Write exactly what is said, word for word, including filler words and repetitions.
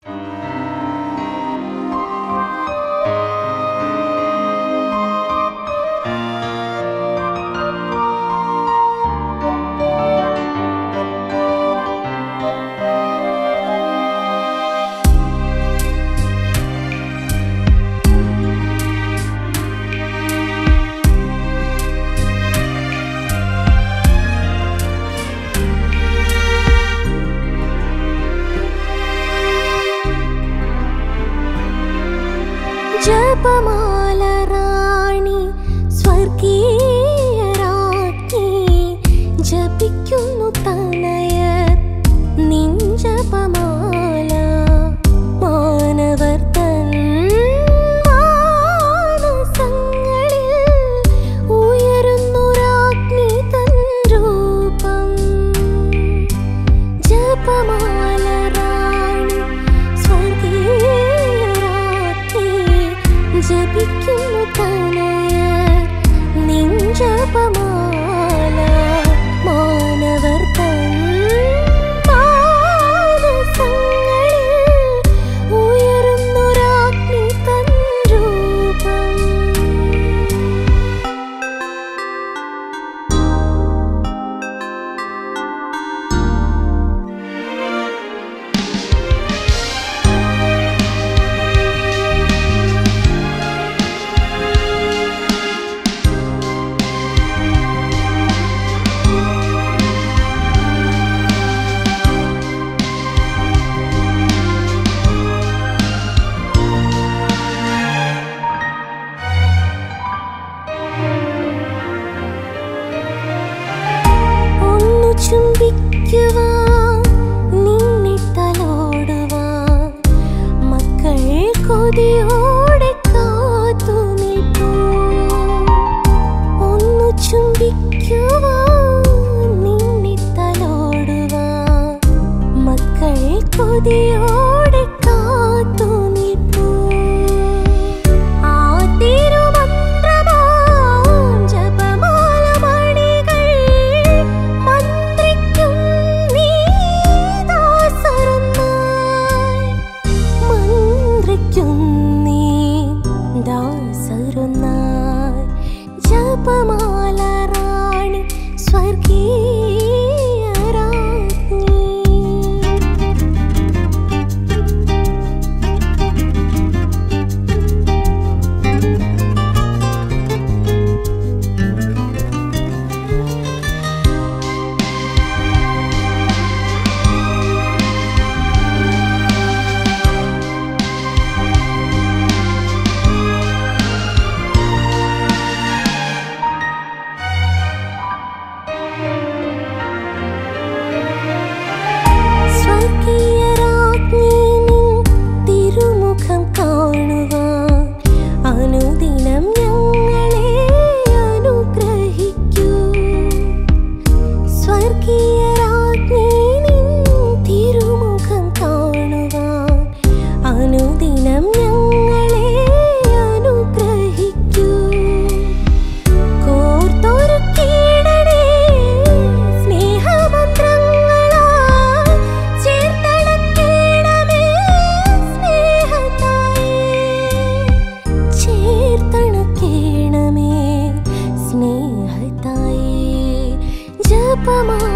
ജപമാല റാണി സ്വർഗീയ രാജ്ഞി ജപിക്കുന്നു തനയർ നിൻ ജപമാല മാനവർ തൻ മാനസങ്ങളിൽ ഉയരുന്നു രാജ്ഞി തൻ രൂപം. ജപമാല റാണി സ്വർഗീയ ജപിക്കുന്നു തനയർ നിൻ ജപമാല മാനവർ തൻ മാനസങ്ങളിൽ ഉയരുന്നു രാജ്ഞി തൻ രൂപം. ചുംബിക്കുവാൻ നിന്നെ തലോടുവാൻ മക്കൾ കൊതിയോടെ കാത്തു നിൽപ്പൂ. ഒന്നു ചുംബിക്കുവാൻ നിന്നെ തലോടുവാൻ മക്കൾ കൊതിയോടെ കാത്തു നിൽപ്പൂ. ജപമാല റാണി സ്വർഗീയ രാജ്ഞി. ജപമാല